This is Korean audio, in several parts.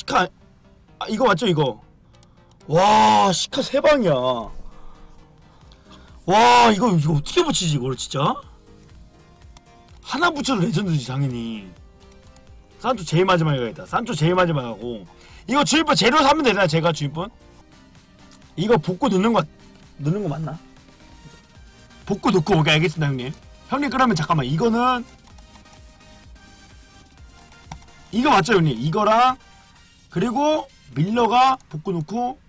시카 이거 맞죠 이거? 와 시카 3방이야. 와 이거 어떻게 붙이지 이걸 진짜? 하나 붙여도 레전드지 당연히. 산초 제일 마지막에 가겠다. 산초 제일 마지막에 하고 이거 주인분 재료 사면 되나 제가 주인분? 이거 볶고 넣는 거 맞나? 볶고 넣고 오케이 알겠습니다 형님. 형님 그러면 잠깐만 이거는 이거 맞죠 형님? 이거랑 그리고 밀러가 볶고 넣고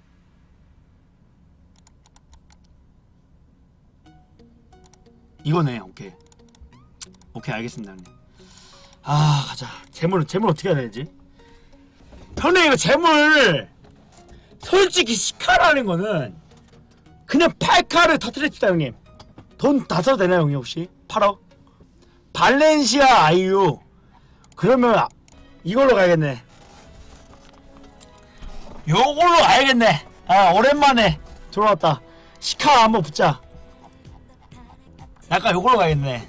이거네. 오케이 알겠습니다 형님. 아 가자. 재물 어떻게 해야 되지? 형님 이거 재물 솔직히 시카라는 거는 그냥 8카를 터뜨렸다 형님. 돈 다 써도 되나요 형님 혹시? 8억? 발렌시아 아이유 그러면 이걸로 가야겠네. 요걸로 가야겠네. 아 오랜만에 들어왔다. 시카 한번 붙자. 약간 요걸로 가야겠네.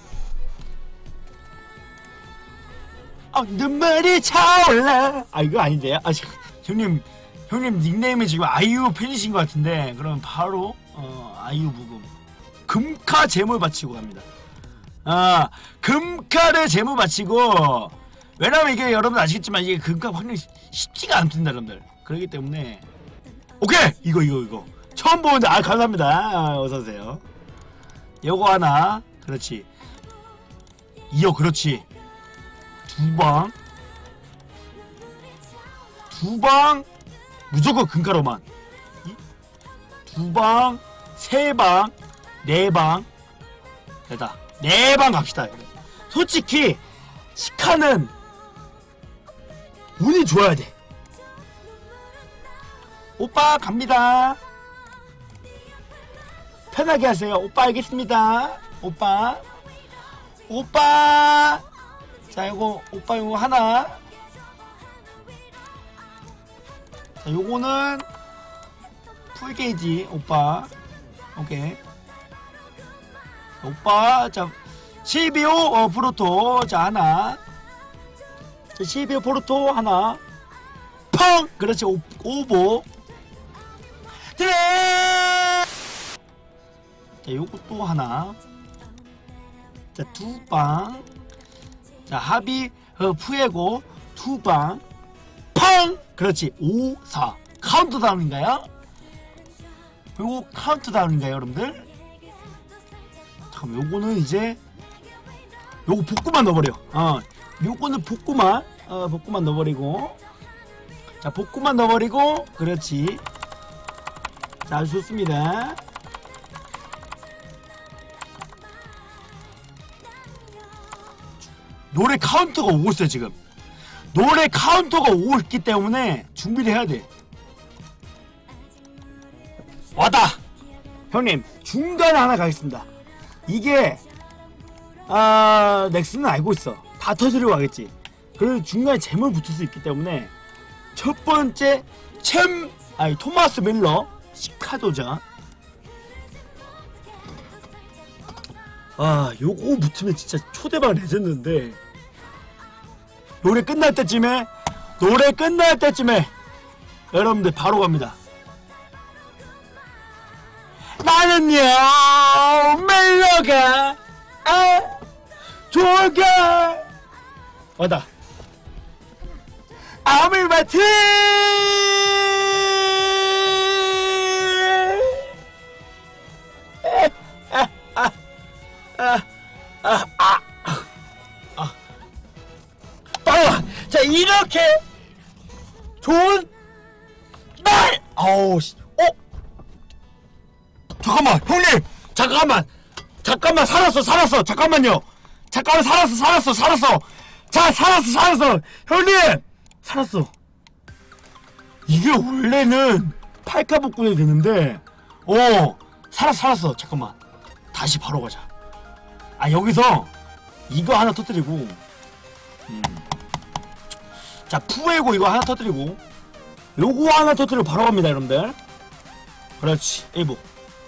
눈물이 차올라. 아 이거 아닌데요? 아 형님 닉네임이 지금 아이유 팬이신 것 같은데 그럼 바로 아이유 부금 금카 재물 바치고 갑니다. 아 금카를 재물 바치고 왜냐면 이게 여러분 아시겠지만 이게 금카 확률이 쉽지가 않습니다 여러분들. 그렇기 때문에 오케이 이거 처음 보는데 아 감사합니다. 어서오세요. 요거 하나 그렇지. 이어 그렇지. 두 방 무조건 금가로만. 2방 3방 4방 됐다. 4방 갑시다. 솔직히 시카는 운이 좋아야 돼. 오빠 갑니다. 편하게 하세요. 오빠 알겠습니다. 오빠 자 요거 오빠 요거 하나. 자 요거는 풀게이지 오빠. 오케이 오빠. 자 12호 프로토 자 하나. 자 12호 프로토 하나. 펑 그렇지. 오보 드레. 자 요것도 하나. 자 2방. 자 합이 푸에고 2방 펑 그렇지. 5 4 카운트다운인가요? 요거 카운트다운인가요 여러분들? 잠깐만 요거는 이제 요거 볶고만 넣어버려. 요거는 볶고만 넣어버리고. 자 볶고만 넣어버리고 그렇지. 자 아주 좋습니다. 노래 카운터가 오고 있어요 지금. 노래 카운터가 오고 있기 때문에 준비를 해야 돼. 왔다. 형님 중간에 하나 가겠습니다. 이게 넥슨은 알고 있어. 다 터지려고 하겠지. 그리고 중간에 재물 붙을 수 있기 때문에 첫 번째 토마스 밀러 시카도자. 요거 붙으면 진짜 초대박 레전드인데 노래 끝날 때쯤에 여러분들 바로 갑니다. 나는요 멜로가 좋을까. 왔다. 아물마트 자 이렇게 좋은 날. 잠깐만 형님 잠깐만 살았어 잠깐만요. 잠깐만 살았어 자 살았어 형님 살았어. 이게 원래는 8카 복구해야 되는데 살았어 잠깐만 다시 바로 가자. 여기서 이거 하나 터뜨리고 자 푸에고 이거 하나 터뜨리고 요거 하나 터뜨리고 바로 갑니다 여러분들. 그렇지. 에이보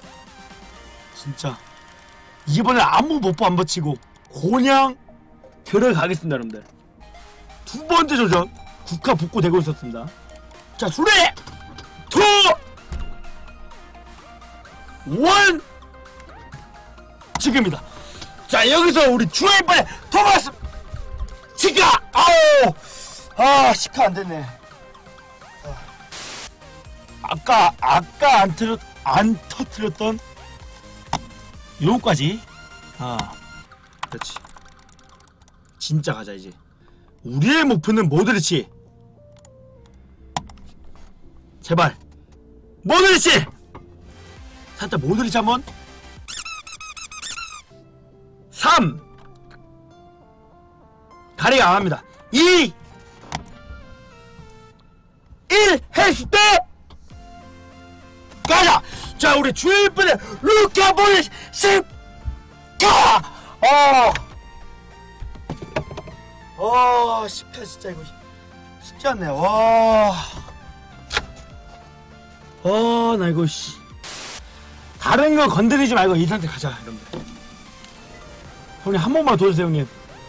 진짜 이번에 아무 못보 안 붙이고 그냥 들어가겠습니다 여러분들. 두 번째 도전 국화 복구 되고 있었습니다. 자, 3, 2, 1 지금입니다. 자, 여기서 우리 주얼빨의 토마스 시카! 아우! 아, 시카 안 됐네. 아까 안 터뜨렸던 요거까지. 그렇지. 진짜 가자 이제. 우리의 목표는 모드리치. 제발 모드리치. 살짝 모드리치 한번. 3 가리가 안합니다. 2 1 했을 때 가자. 자, 우리 주일분의 루카 모드리치 가! 쉽다 진짜. 이거 쉽지 않네. 나 이거 다른 거 건드리지 말고 이 상태 가자. 여러분들, 형님 한 번만 도와주세요. 형님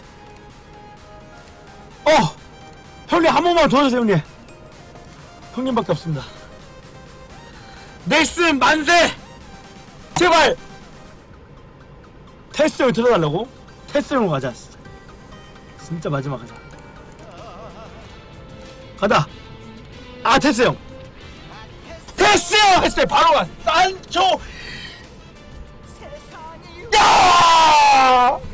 형님 한 번만 도와주세요. 형님, 형님밖에 없습니다. 넥슨 만세! 제발 테스 형 들어달라고? 테스 형으로 가자. 진짜 마지막 가자. 가다. 테스 형. 테스 형 했을 때 바로 가. 산초. 야!